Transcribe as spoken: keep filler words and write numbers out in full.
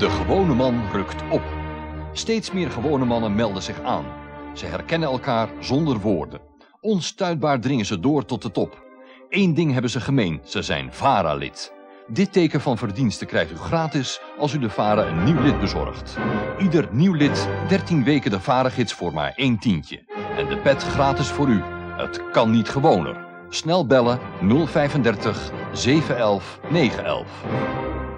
De gewone man rukt op. Steeds meer gewone mannen melden zich aan. Ze herkennen elkaar zonder woorden. Onstuitbaar dringen ze door tot de top. Eén ding hebben ze gemeen, ze zijn VARA-lid. Dit teken van verdienste krijgt u gratis als u de VARA een nieuw lid bezorgt. Ieder nieuw lid dertien weken de VARA-gids voor maar één tientje. En de pet gratis voor u. Het kan niet gewoner. Snel bellen nul drieënvijftig zeven een een negen een een.